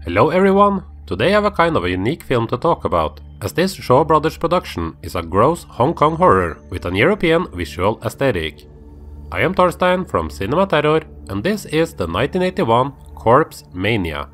Hello everyone! Today I have a kind of a unique film to talk about, as this Shaw Brothers production is a gross Hong Kong horror with an European visual aesthetic. I am Torstein from Cinema Terror, and this is the 1981 Corpse Mania.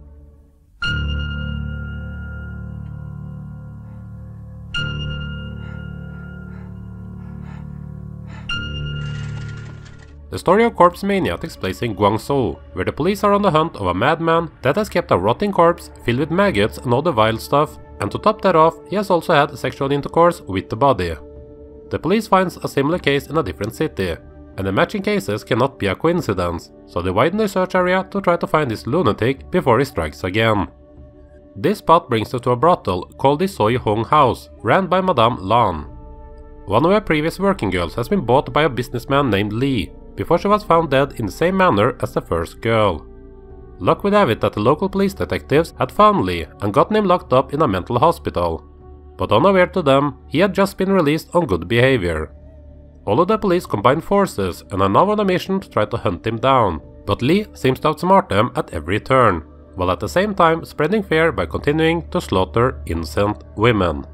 The story of Corpse Mania takes place in Guangzhou, where the police are on the hunt of a madman that has kept a rotting corpse filled with maggots and other wild stuff, and to top that off, he has also had sexual intercourse with the body. The police finds a similar case in a different city, and the matching cases cannot be a coincidence, so they widen their search area to try to find this lunatic before he strikes again. This spot brings us to a brothel called the Soi Hong House, ran by Madame Lan. One of her previous working girls has been bought by a businessman named Lee, before she was found dead in the same manner as the first girl. Luck would have it that the local police detectives had found Lee and gotten him locked up in a mental hospital, but unaware to them, he had just been released on good behavior. All of the police combined forces and are now on a mission to try to hunt him down, but Lee seems to outsmart them at every turn, while at the same time spreading fear by continuing to slaughter innocent women.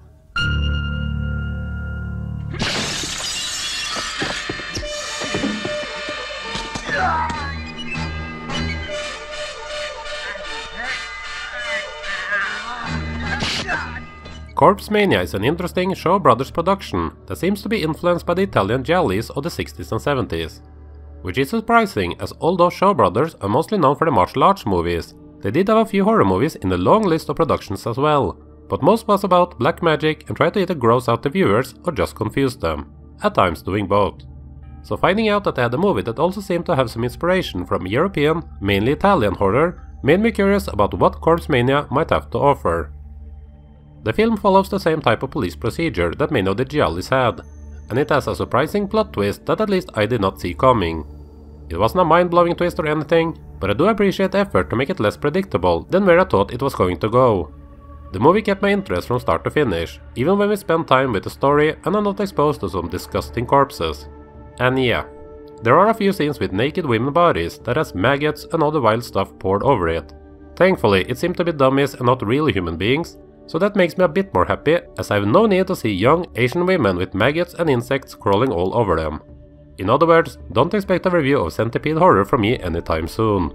Corpse Mania is an interesting Shaw Brothers production that seems to be influenced by the Italian giallis of the 60s and 70s. Which is surprising, as although Shaw Brothers are mostly known for the martial arts movies, they did have a few horror movies in the long list of productions as well, but most was about black magic and tried to either gross out the viewers or just confuse them, at times doing both. So finding out that they had a movie that also seemed to have some inspiration from European, mainly Italian horror, made me curious about what Corpse Mania might have to offer. The film follows the same type of police procedure that many of the giallis had, and it has a surprising plot twist that at least I did not see coming. It wasn't a mind-blowing twist or anything, but I do appreciate the effort to make it less predictable than where I thought it was going to go. The movie kept my interest from start to finish, even when we spent time with the story and are not exposed to some disgusting corpses. And yeah, there are a few scenes with naked women bodies that has maggots and other wild stuff poured over it. Thankfully, it seemed to be dummies and not real human beings, so that makes me a bit more happy, as I have no need to see young Asian women with maggots and insects crawling all over them. In other words, don't expect a review of Centipede horror from me anytime soon.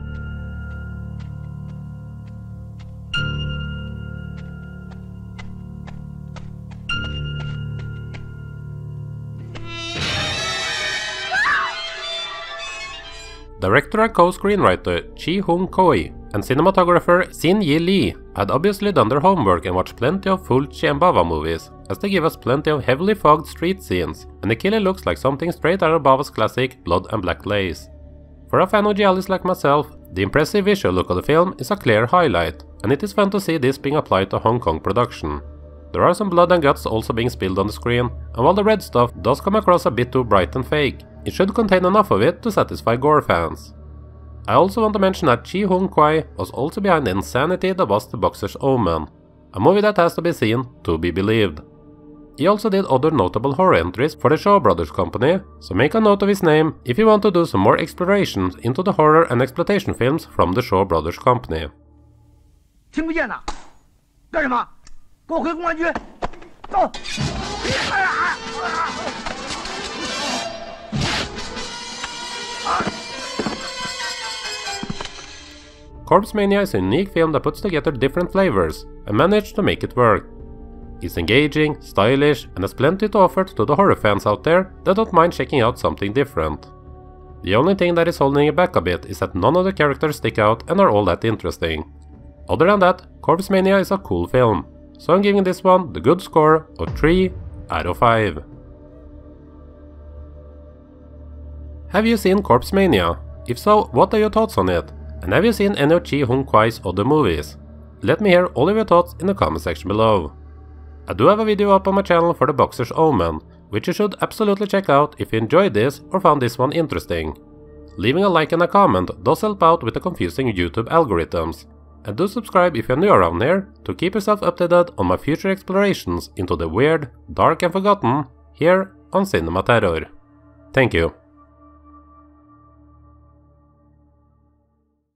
Director and co-screenwriter Chi Hung Koi and cinematographer Sin Yi Lee had obviously done their homework and watched plenty of Fulci and Bava movies, as they give us plenty of heavily fogged street scenes, and the killer looks like something straight out of Bava's classic Blood and Black Lace. For a fan of giallis like myself, the impressive visual look of the film is a clear highlight, and it is fun to see this being applied to Hong Kong production. There are some blood and guts also being spilled on the screen, and while the red stuff does come across a bit too bright and fake, it should contain enough of it to satisfy gore fans. I also want to mention that Chi Hung Koi was also behind the insanity that was The Boxer's Omen, a movie that has to be seen to be believed. He also did other notable horror entries for the Shaw Brothers company, so make a note of his name if you want to do some more exploration into the horror and exploitation films from the Shaw Brothers company. 听不见呐，干什么？给我回公安局！走！ Corpse Mania is a unique film that puts together different flavors and managed to make it work. It's engaging, stylish, and has plenty to offer to the horror fans out there that don't mind checking out something different. The only thing that is holding it back a bit is that none of the characters stick out and are all that interesting. Other than that, Corpse Mania is a cool film, so I'm giving this one the good score of 3 out of 5. Have you seen Corpse Mania? If so, what are your thoughts on it? And have you seen any of Chi Hung Koi's other movies? Let me hear all of your thoughts in the comment section below. I do have a video up on my channel for The Boxer's Omen, which you should absolutely check out if you enjoyed this or found this one interesting. Leaving a like and a comment does help out with the confusing YouTube algorithms, and do subscribe if you're new around here to keep yourself updated on my future explorations into the weird, dark and forgotten here on Cinema Terror. Thank you.